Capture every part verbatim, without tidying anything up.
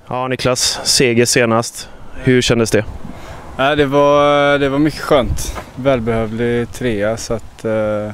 Ja, Niklas, seger senast. Hur kändes det? Ja, det, var, det var mycket skönt. Välbehövlig trea, så att eh,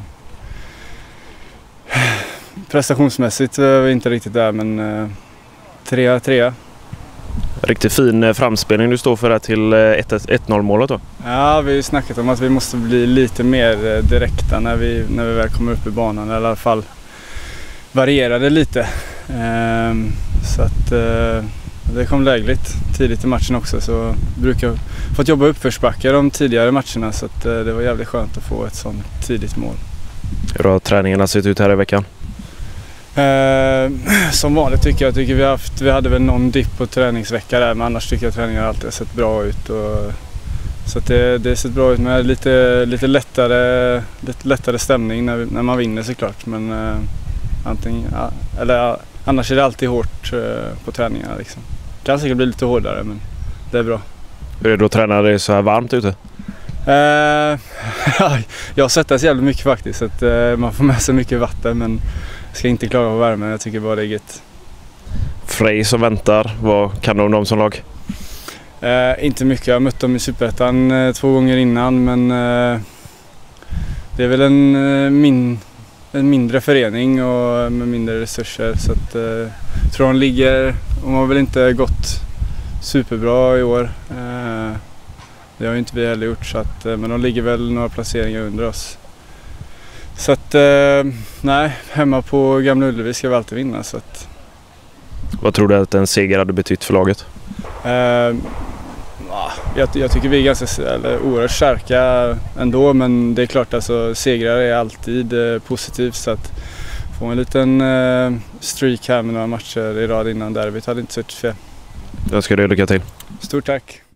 prestationsmässigt var vi inte riktigt där, men eh, trea, trea. Riktigt fin framspelning du står för där till ett noll målet då. Ja, vi har snackat om att vi måste bli lite mer direkta när vi, när vi väl kommer upp i banan, eller i alla fall variera det lite. Eh, så att eh, det kom lägligt tidigt i matchen också, så brukar fått jobba uppförsbackar de tidigare matcherna, så att det var jävligt skönt att få ett sånt tidigt mål. Hur har träningarna sett ut här i veckan? Eh, som vanligt tycker jag, tycker vi, haft, vi hade väl någon dipp på träningsvecka där, men annars tycker jag att träningarna alltid har sett bra ut. Och, så att det, det ser bra ut med lite, lite, lättare, lite lättare stämning när, vi, när man vinner såklart, men eh, antingen, ja, eller, annars är det alltid hårt eh, på träningarna liksom. Det kan säkert bli lite hårdare, men det är bra. Hur är det då att träna det så här varmt ute? Eh, jag svettas jävligt mycket faktiskt, så att eh, man får med sig mycket vatten, men jag ska inte klaga på värmen, jag tycker bara det är gött. Frej som väntar, vad kan du om dem som lag? Eh, inte mycket, jag har mött dem i Superettan eh, två gånger innan, men eh, det är väl en, eh, min, en mindre förening och med mindre resurser, så att eh, jag tror de ligger, de har väl inte gått superbra i år. Eh, det har ju inte vi heller gjort, så att, eh, men de ligger väl några placeringar under oss. Så att, eh, nej, hemma på Gamla Ullevi ska vi alltid vinna. Så att. Vad tror du att en seger hade betytt för laget? Eh, jag, jag tycker vi är ganska eller, oerhört starka ändå, men det är klart alltså segrar är alltid eh, positivt, så att få en liten eh, streak här med några matcher i rad innan derbyt hade inte suttit fel. Jag önskar dig lycka till. Stort tack!